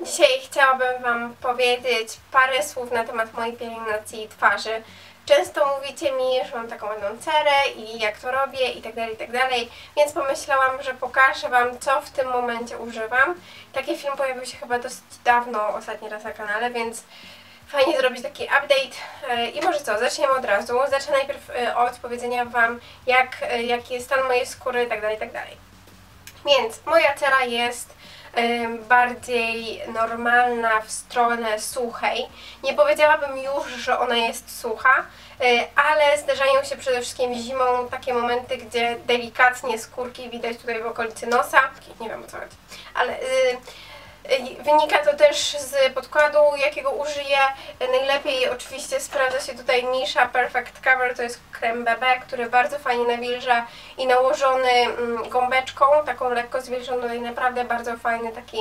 Dzisiaj chciałabym Wam powiedzieć parę słów na temat mojej pielęgnacji twarzy. Często mówicie mi, że mam taką ładną cerę i jak to robię i tak dalej, więc pomyślałam, że pokażę Wam, co w tym momencie używam. Taki film pojawił się chyba dosyć dawno, ostatni raz na kanale, więc fajnie zrobić taki update. I może co, zaczniemy od razu. Zacznę najpierw od powiedzenia Wam, jaki jest stan mojej skóry i tak dalej. Więc moja cera jest bardziej normalna w stronę suchej. Nie powiedziałabym już, że ona jest sucha, ale zdarzają się przede wszystkim zimą takie momenty, gdzie delikatnie skórki widać tutaj w okolicy nosa. Nie wiem, o co chodzi, ale wynika to też z podkładu, jakiego użyję. Najlepiej oczywiście sprawdza się tutaj Missha Perfect Cover, to jest krem BB, który bardzo fajnie nawilża i nałożony gąbeczką, taką lekko zwilżoną i naprawdę bardzo fajny taki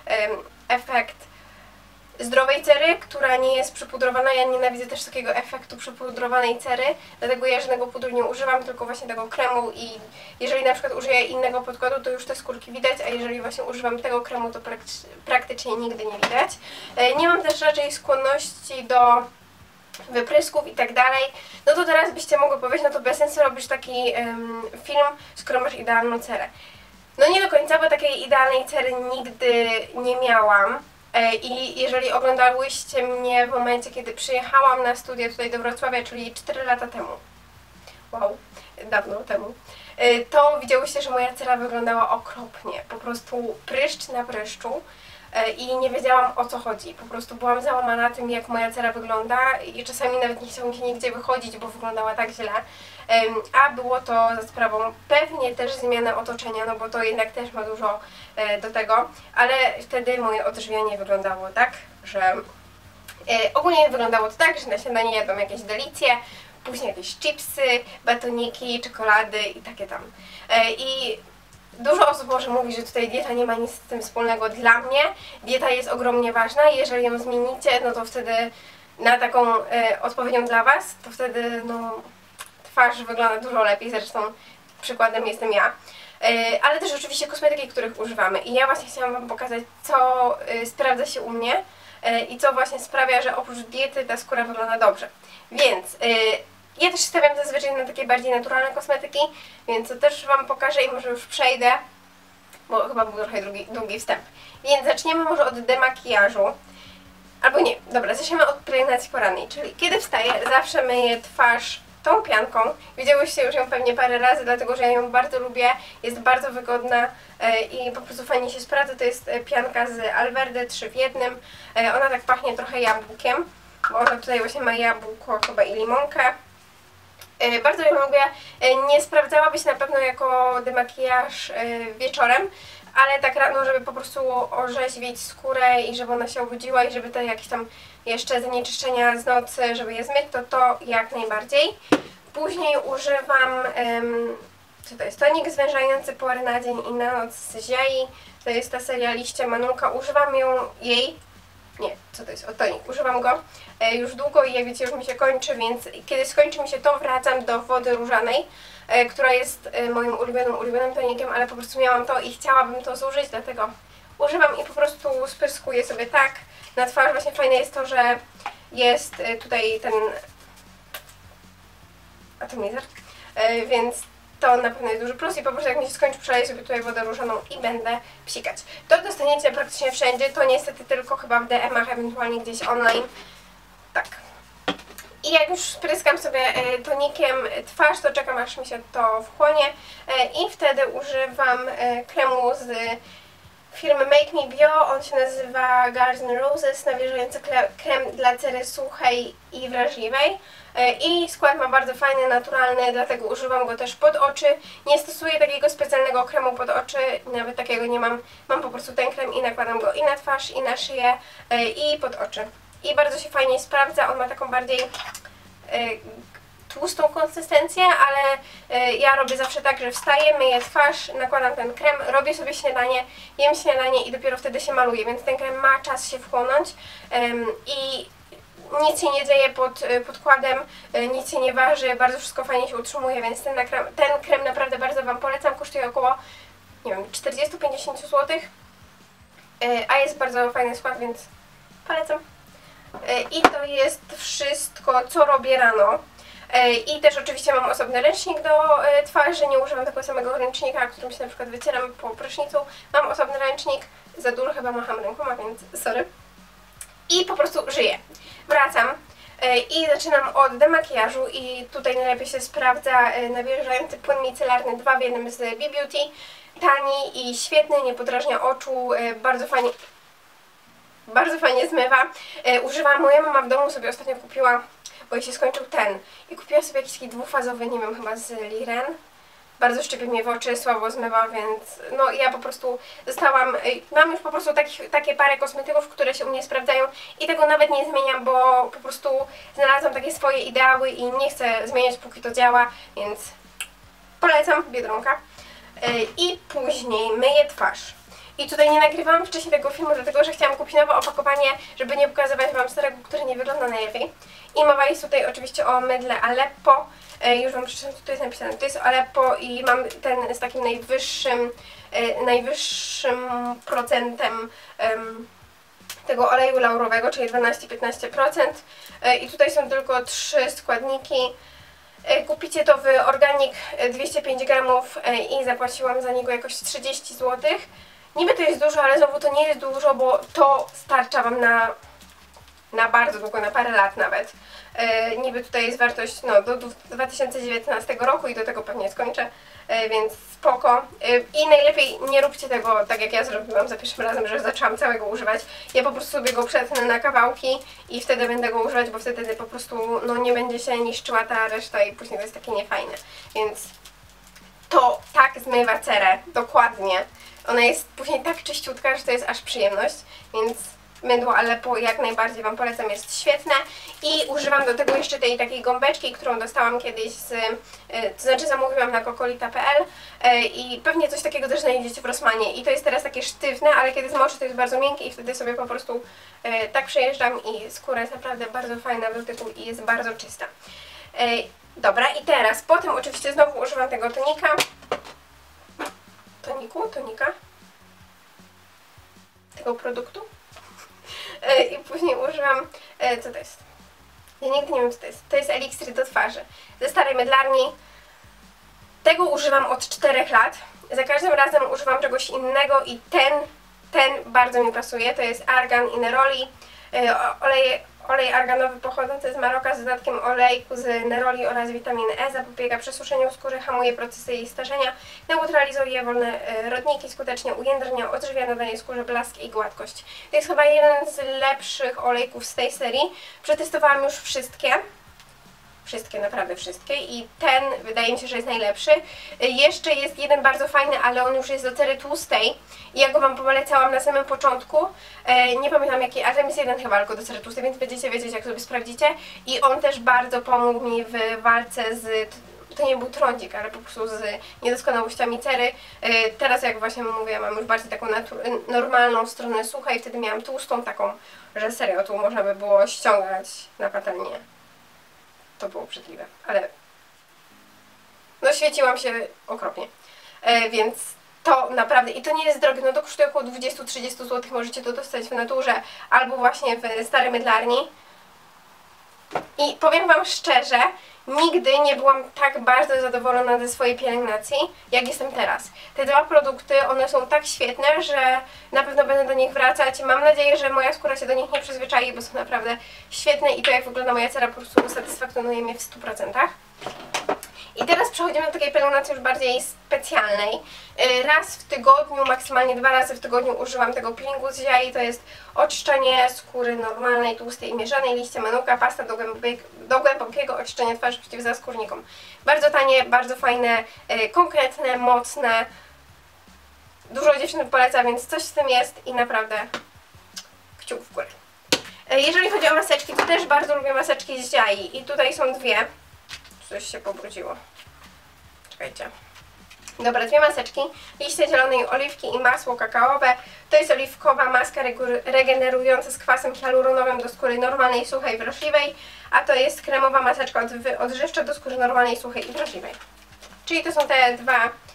efekt zdrowej cery, która nie jest przypudrowana. Ja nienawidzę też takiego efektu przypudrowanej cery, dlatego ja żadnego pudru nie używam, tylko właśnie tego kremu i jeżeli na przykład użyję innego podkładu, to już te skórki widać, a jeżeli właśnie używam tego kremu, to praktycznie nigdy nie widać. Nie mam też raczej skłonności do wyprysków i tak dalej. No to teraz byście mogły powiedzieć, no to bez sensu robisz taki film, skoro masz idealną cerę. No nie do końca, bo takiej idealnej cery nigdy nie miałam. I jeżeli oglądałyście mnie w momencie, kiedy przyjechałam na studia tutaj do Wrocławia, czyli 4 lata temu, wow, dawno temu, to widziałyście, że moja cera wyglądała okropnie, po prostu pryszcz na pryszczu i nie wiedziałam, o co chodzi. Po prostu byłam załamana tym, jak moja cera wygląda i czasami nawet nie chciało mi się nigdzie wychodzić, bo wyglądała tak źle. A było to za sprawą pewnie też zmiany otoczenia, no bo to jednak też ma dużo do tego, ale wtedy moje odżywianie wyglądało tak, że ogólnie wyglądało to tak, że na śniadanie jadłam jakieś delicje, później jakieś chipsy, batoniki, czekolady i takie tam. I dużo osób może mówi, że tutaj dieta nie ma nic z tym wspólnego. Dla mnie dieta jest ogromnie ważna i jeżeli ją zmienicie, no to wtedy na taką odpowiedzią dla Was, to wtedy no twarz wygląda dużo lepiej, zresztą przykładem jestem ja. Ale też oczywiście kosmetyki, których używamy. I ja właśnie chciałam Wam pokazać, co sprawdza się u mnie i co właśnie sprawia, że oprócz diety ta skóra wygląda dobrze. Więc ja też stawiam zazwyczaj na takie bardziej naturalne kosmetyki, więc to też Wam pokażę i może już przejdę, bo chyba był trochę długi wstęp. Więc zaczniemy może od demakijażu. Albo nie, dobra, zaczniemy od pielęgnacji porannej, czyli kiedy wstaję, zawsze myję twarz tą pianką. Widziałyście już ją pewnie parę razy, dlatego że ja ją bardzo lubię, jest bardzo wygodna i po prostu fajnie się sprawdza. To jest pianka z Alverde 3 w 1. Ona tak pachnie trochę jabłkiem, bo ona tutaj właśnie ma jabłko chyba i limonkę. Bardzo ją lubię. Nie sprawdzałaby się na pewno jako demakijaż wieczorem, ale tak rano, żeby po prostu orzeźwić skórę i żeby ona się obudziła i żeby te jakieś tam jeszcze zanieczyszczenia z nocy, żeby je zmyć, to jak najbardziej. Później używam, co to jest, tonik zwężający pory na dzień i na noc z Ziai. To jest ta seria Liście Manulka. Używam co to jest, tonik. Używam go już długo i jak wiecie, już mi się kończy, więc kiedy skończy mi się to, wracam do wody różanej, która jest moim ulubionym tonikiem, ale po prostu miałam to i chciałabym to zużyć, dlatego używam i po prostu spryskuję sobie tak na twarz. Właśnie fajne jest to, że jest tutaj ten atomizer, więc to na pewno jest duży plus i po prostu jak mi się skończy, przeleję sobie tutaj wodę różaną i będę psikać. To dostaniecie praktycznie wszędzie, to niestety tylko chyba w DM-ach, ewentualnie gdzieś online. Tak. I jak już spryskam sobie tonikiem twarz, to czekam, aż mi się to wchłonie i wtedy używam kremu z firmy Make Me Bio. On się nazywa Guns N' Roses, nawilżający krem dla cery suchej i wrażliwej. I skład ma bardzo fajny, naturalny, dlatego używam go też pod oczy. Nie stosuję takiego specjalnego kremu pod oczy, nawet takiego nie mam. Mam po prostu ten krem i nakładam go i na twarz, i na szyję, i pod oczy. I bardzo się fajnie sprawdza, on ma taką bardziej tłustą konsystencję, ale ja robię zawsze tak, że wstaję, myję twarz, nakładam ten krem, robię sobie śniadanie, jem śniadanie i dopiero wtedy się maluję, więc ten krem ma czas się wchłonąć i nic się nie dzieje pod podkładem, nic się nie waży, bardzo wszystko fajnie się utrzymuje, więc ten krem naprawdę bardzo Wam polecam, kosztuje około, nie wiem, 40-50 zł. a jest bardzo fajny skład, więc polecam. I to jest wszystko, co robię rano. I też oczywiście mam osobny ręcznik do twarzy, nie używam tego samego ręcznika, którym się na przykład wycieram po prysznicu. Mam osobny ręcznik, za dużo chyba macham rękoma, więc sorry. I po prostu żyję. Wracam i zaczynam od demakijażu i tutaj najlepiej się sprawdza nawilżający płyn micelarny 2 w 1 z B-Beauty. Tani i świetny, nie podrażnia oczu, bardzo fajnie zmywa. Używam, moja mama w domu sobie ostatnio kupiła, bo jej się skończył ten, i kupiła sobie jakiś taki dwufazowy, nie wiem, chyba z Liren. Bardzo szczypie mnie w oczy, słabo zmywa, więc no ja po prostu mam już po prostu takie parę kosmetyków, które się u mnie sprawdzają i tego nawet nie zmieniam, bo po prostu znalazłam takie swoje ideały i nie chcę zmieniać, póki to działa, więc polecam, Biedronka. I później myję twarz. I tutaj nie nagrywałam wcześniej tego filmu, dlatego że chciałam kupić nowe opakowanie, żeby nie pokazywać Wam starego, który nie wygląda najlepiej. I mowa jest tutaj oczywiście o mydle Aleppo. Już Wam przeczytam, co tu jest napisane. To jest Aleppo i mam ten z takim najwyższym procentem tego oleju laurowego, czyli 12-15%. I tutaj są tylko 3 składniki. Kupicie to w Organic 205 gramów i zapłaciłam za niego jakoś 30 zł. Niby to jest dużo, ale znowu to nie jest dużo, bo to starcza Wam na bardzo długo, na parę lat nawet. Niby tutaj jest wartość do 2019 roku i do tego pewnie skończę, więc spoko. I najlepiej nie róbcie tego tak jak ja zrobiłam za pierwszym razem, że zaczęłam całego używać. Ja po prostu sobie go przetnę na kawałki i wtedy będę go używać, bo wtedy po prostu nie będzie się niszczyła ta reszta i później to jest takie niefajne. Więc to tak zmywa cerę, dokładnie. Ona jest później tak czyściutka, że to jest aż przyjemność, więc mydło Aleppo jak najbardziej Wam polecam, jest świetne. I używam do tego jeszcze tej takiej gąbeczki, którą dostałam kiedyś to znaczy zamówiłam na kokolita.pl i pewnie coś takiego też znajdziecie w Rossmanie. I to jest teraz takie sztywne, ale kiedy zmoczę, to jest bardzo miękkie i wtedy sobie po prostu tak przejeżdżam i skóra jest naprawdę bardzo fajna w dotyku i jest bardzo czysta. Dobra, i teraz potem oczywiście znowu używam tego tonika. Tonika? Tego produktu. I później używam, co to jest? Ja nigdy nie wiem, co to jest. To jest eliksir do twarzy ze starej mydlarni. Tego używam od 4 lat. Za każdym razem używam czegoś innego i ten bardzo mi pasuje. To jest argan i neroli. Olej arganowy pochodzący z Maroka z dodatkiem olejku z neroli oraz witaminy E zapobiega przesuszeniu skóry, hamuje procesy jej starzenia, neutralizuje wolne rodniki, skutecznie ujędrnia, odżywia, nadaje skórze blask i gładkość. To jest chyba jeden z lepszych olejków z tej serii. Przetestowałam już wszystkie, naprawdę wszystkie i ten wydaje mi się, że jest najlepszy. Jeszcze jest jeden bardzo fajny, ale on już jest do cery tłustej i ja go Wam polecałam na samym początku. Nie pamiętam jaki, ale tam jest jeden chyba tylko do cery tłustej, więc będziecie wiedzieć, jak sobie sprawdzicie. I on też bardzo pomógł mi w walce z... To nie był trądzik, ale po prostu z niedoskonałościami cery. Teraz jak właśnie mówię, mam już bardziej taką normalną stronę sucha i wtedy miałam tłustą taką, że serio tu można by było ściągać na patelnię. To było obrzydliwe, ale no świeciłam się okropnie, więc to naprawdę, i to nie jest drogie, no to kosztuje około 20-30 zł, możecie to dostać w naturze albo właśnie w starej mydlarni. I powiem Wam szczerze, nigdy nie byłam tak bardzo zadowolona ze swojej pielęgnacji, jak jestem teraz. Te 2 produkty, one są tak świetne, że na pewno będę do nich wracać. Mam nadzieję, że moja skóra się do nich nie przyzwyczai, bo są naprawdę świetne i to, jak wygląda moja cera, po prostu satysfakcjonuje mnie w 100%. I teraz przechodzimy do takiej pielęgnacji już bardziej specjalnej. Raz w tygodniu, maksymalnie 2 razy w tygodniu używam tego peelingu z ziai. To jest oczyszczenie skóry normalnej, tłustej i mieszanej, liście manuka, pasta do głębokiego oczyszczenia twarzy przeciwzaskórnikom. Bardzo tanie, bardzo fajne, konkretne, mocne. Dużo dziewczyn poleca, więc coś z tym jest i naprawdę kciuk w górę. Jeżeli chodzi o maseczki, to też bardzo lubię maseczki z ziai i tutaj są 2. Coś się pobrudziło. Czekajcie. Dobra, 2 maseczki. Liście zielonej oliwki i masło kakaowe. To jest oliwkowa maska regenerująca z kwasem hialuronowym do skóry normalnej, suchej, wrażliwej. A to jest kremowa maseczka odżywcza do skóry normalnej, suchej i wrażliwej. Czyli to są te 2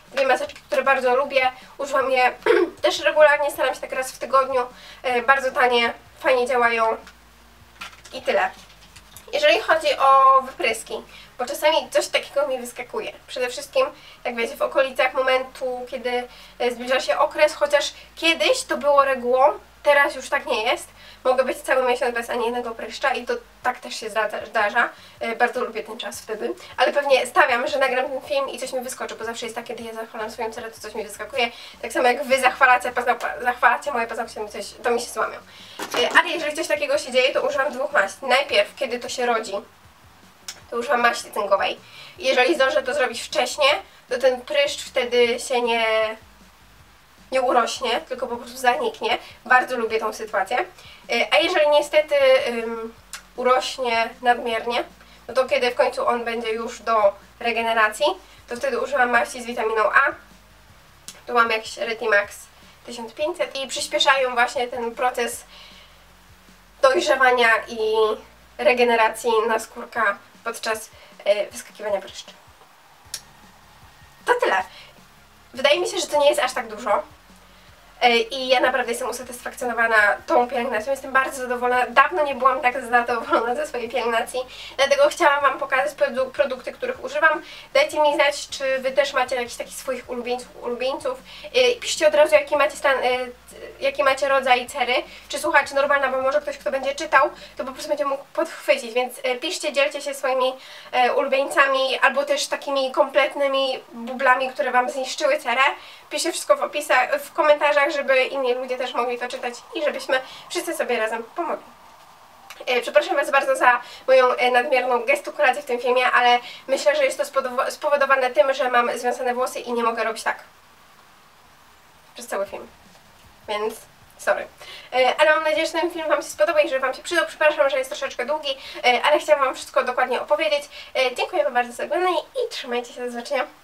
dwie maseczki, które bardzo lubię. Używam je też regularnie, staram się tak raz w tygodniu. Bardzo tanie, fajnie działają i tyle. Jeżeli chodzi o wypryski, bo czasami coś takiego mi wyskakuje. Przede wszystkim, jak wiecie, w okolicach momentu, kiedy zbliża się okres, chociaż kiedyś to było regułą, teraz już tak nie jest. Mogę być cały miesiąc bez ani jednego pryszcza i to tak też się zdarza. Bardzo lubię ten czas wtedy. Ale pewnie stawiam, że nagram ten film i coś mi wyskoczy, bo zawsze jest tak, kiedy ja zachwalam swoją cerę, to coś mi wyskakuje. Tak samo jak wy zachwalacie moje paznokcie, to mi się złamią. Ale jeżeli coś takiego się dzieje, to używam dwóch maści. Najpierw, kiedy to się rodzi, to używam maści cynkowej. Jeżeli zdążę to zrobić wcześniej, to ten pryszcz wtedy się nie urośnie, tylko po prostu zaniknie. Bardzo lubię tą sytuację. A jeżeli niestety urośnie nadmiernie, no to kiedy w końcu on będzie już do regeneracji, to wtedy używam maści z witaminą A. Tu mam jakiś Retimax 1500 i przyspieszają właśnie ten proces dojrzewania i regeneracji naskórka podczas wyskakiwania pryszczy. To tyle. Wydaje mi się, że to nie jest aż tak dużo. I ja naprawdę jestem usatysfakcjonowana tą pielęgnacją, jestem bardzo zadowolona. Dawno nie byłam tak zadowolona ze swojej pielęgnacji, dlatego chciałam wam pokazać produkty, których używam. Dajcie mi znać, czy wy też macie jakichś takich swoich ulubieńców. Piszcie od razu, jaki macie rodzaj cery, czy sucha, czy normalna, bo może ktoś, kto będzie czytał, to po prostu będzie mógł podchwycić, więc piszcie, dzielcie się swoimi ulubieńcami, albo też takimi kompletnymi bublami, które wam zniszczyły cerę. Piszcie wszystko w komentarzach, żeby inni ludzie też mogli to czytać i żebyśmy wszyscy sobie razem pomogli. Przepraszam was bardzo za moją nadmierną gestykulację w tym filmie, ale myślę, że jest to spowodowane tym, że mam związane włosy i nie mogę robić tak przez cały film. Więc sorry. Ale mam nadzieję, że ten film wam się spodoba i że wam się przydał. Przepraszam, że jest troszeczkę długi, ale chciałam wam wszystko dokładnie opowiedzieć. Dziękuję wam bardzo za oglądanie i trzymajcie się, do zobaczenia.